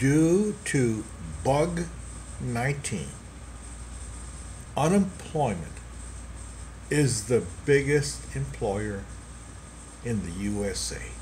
Due to bug 19, unemployment is the biggest employer in the USA.